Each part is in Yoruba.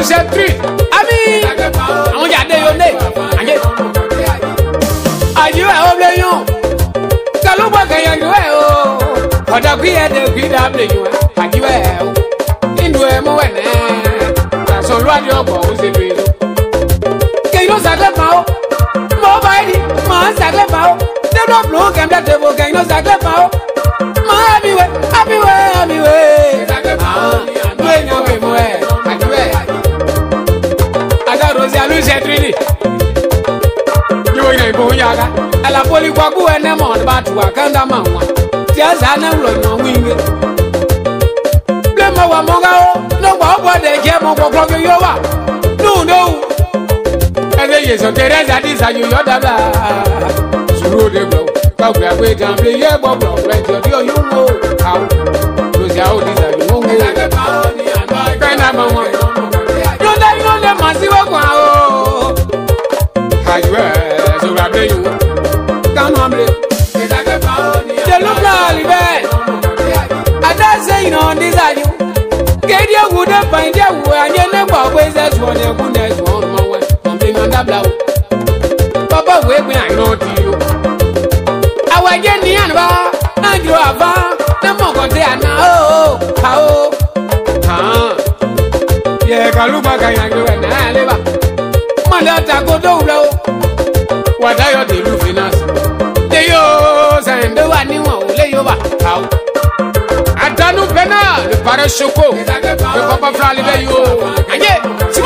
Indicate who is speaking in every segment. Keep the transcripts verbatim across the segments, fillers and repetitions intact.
Speaker 1: Luciatri. Ami. Àwọn jáde yo ne. Aye. Ayo e obleyon. Kalu ba kan yan yo e o. Oda ku e de ku da obleyon. Ayo e o. Indu e mo we ne. Ta so lo adi obo o se bi. Ke yo sagle pa o. Mo ba di, ma sagle pa o. De blo blo kan da de bo ke yo sagle pa o. Ma abi we, abi we, abi we. Sagle pa o. Do e nya we mo e. Ayo e. Ada Rosia Luciatri. Yaga ala poli kwa ku ene mo ba tu akanda manwa ti asa na lo no winge ble mo wa mo ga o no gbo gbo de je mo gbo gbo yo wa no no ene ye so Teresa di sa yo da bla suru de gbo ka gbo agbe jan ble ye gbo gbo le jo di o yo mo ha lo ja o di sa yo mo mo ka na ma mo yo da yo le ma si wo kwa o ha yo you come on me the look live I don't say no this are you get your wood up find your way and you never always that's one your goodness one more something on the blow Papa wait when I know to you I was getting the anva and you have no more got there now how ah yeah Kaluba can you and I live Mandata go down what are you doing us? The yours and the one you want to lay over. How? I don't know, Pena, the Parashoco, the Papa Fralibe, you. And yet,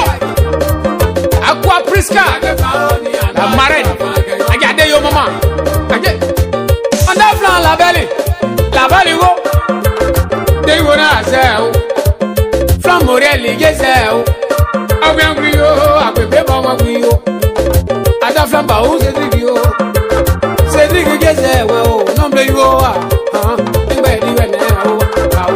Speaker 1: Aqua Prisca, the Marin, I got the yo mama. And yet, on that floor, La Belly, La Belly, they were not sell from Morelli, yes, I will agree, I will be bomb of you. Ada flamba o Cedric yo Cedric geze we o no ble yo ah ah ngbe di we na o ah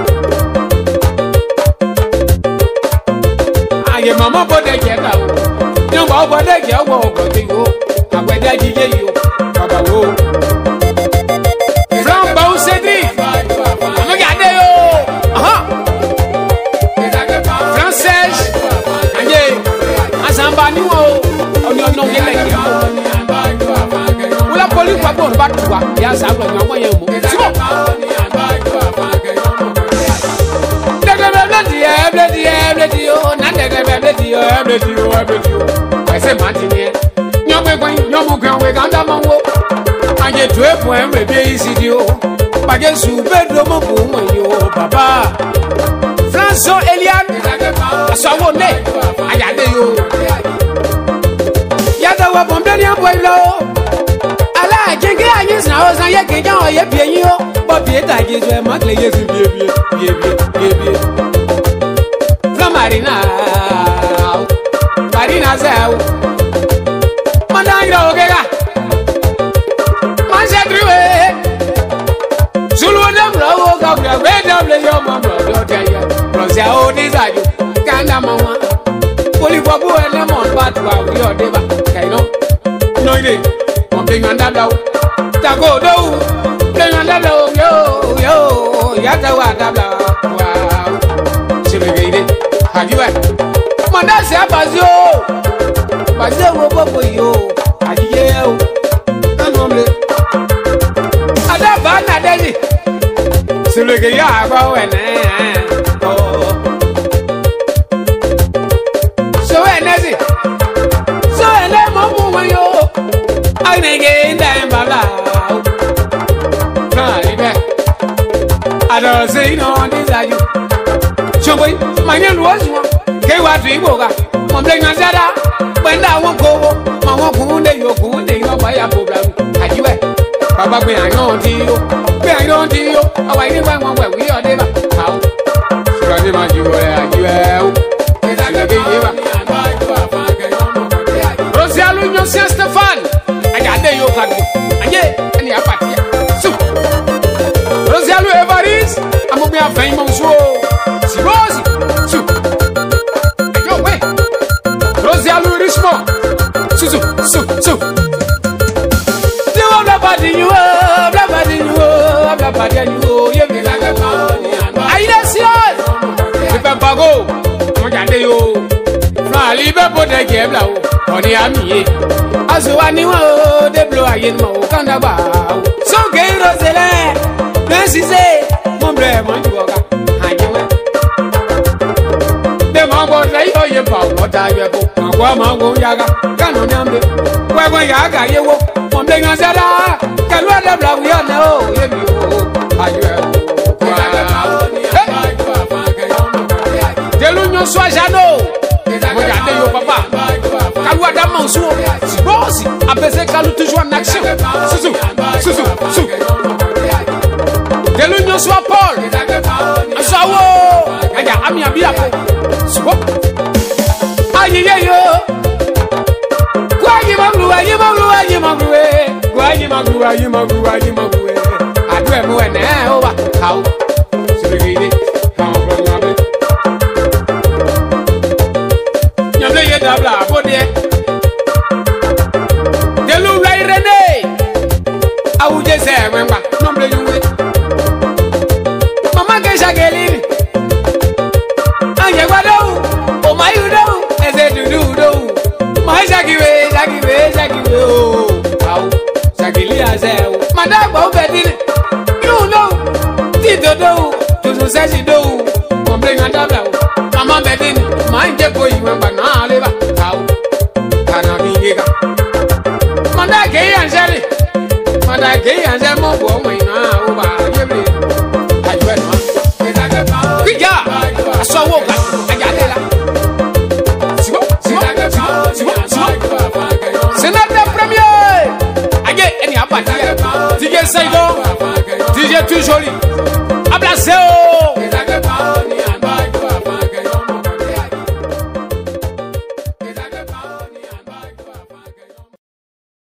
Speaker 1: aye mama bode je ta o no ba bode je wo go ti yo agbede jije yo baba wo flamba o Cedric mo ga de yo aha Français aye asamba ni wo no no ye le ki wala poli kwa bo ba tuwa ya sa gbo nwa ye mo simo dege be bledi e bledi e bledi o na dege be bledi o e bledi o e bledi o I say matini nyo gbe gbe nyo mu kan we kan da mo wo anje tu e po e me bi isi di o ba je su be do mo ko mo yo baba François Elian asawo ne ayade yo yada wa bombeli an boylo ala jingi anyi na o san ye kejan o ye bie yin o bo bie ta jesu e ma kle yesu bie bie bie bie bie from marina marina zao mandanga ogega man se driwe zulu na bro o ga bra we double yo ma bro do te ye bro se o dizaju kanda mama poli bobu ele mon ba tu a wi o de ba kaino no ide mo pe nganda daw ta go do pe nganda daw yo yo ya ta wa da bla wa sebe ide hajiwa manda se abazio bazio wo bobo yo ajiye o kanu mle ada ba na deli sebe ge ya ba we na oh so enezi so ele mo mu yo ai ne ge ndai bala na ibe ada say no desire chomboy manya luozo ke wa tu ibo ga mo ble nyanzada penda won ko wo mo won kun de yo kun de yo ba ya program ajiwe baba gbe ayan ti yo gbe ayan ti yo awa ni wa won we wi ode ba ha o sura ni ma jiwo e ajiwe o esa ke ye ba Rosia Lunyo Saint Stefan ajade yo kadu anye ani apatia su Rosia Lu Evaris amobi afan mo so si Rosi su yo we Rosia Lu Richmond su su su su you bla badi you bla badi you bla badi you ye me la ga ai da si o se pe bago mo jade yo de gebla o oni ami aso ani wa o de blo ayen mo kanda ba so ge rosele merci c'est mon blé mon joga hajewe de mo bo dai o ye ba o da ye bo kwa ma go yaga kanu nyambe kwa kwa yaga ye wo mon blé ngasara kalwa de bla wi na o ye bi o hajewe Soit Jano, regardez yo papa. Kalou Adam Mansou, si boss, apaiser Kalou toujours en action. Sousou, sousou, sou. De l'union soit Paul. Soit wo, aya ami abi apo. Soit. Aïe aïe yo. Quoi y mangou, aïe mangou, aïe mangou, quoi y mangou, aïe mangou, aïe mangou. Adoué mo ene o wa, how. Sibigidi. Dabla bodie de lu rai rene au je se wenba nombre yuwe mama ke shageli anye gwado o mayu do eze dudu do mai shagiwe shagiwe shagiwe o au shageli azeu madagba obedini you know ti do do to so se do nombre ngandabla mama bedini manje ko iwenba na leba Manda ke anjeli, manda ke anjeli mo bo mo ina o ba yebre. Ajwe no. Kija, aso wo ga, aja de la. Sibo, sibo, sibo, sibo. Sénateur premier. Aje eni abati. D J Saigo. D J tout joli. Ablaceo.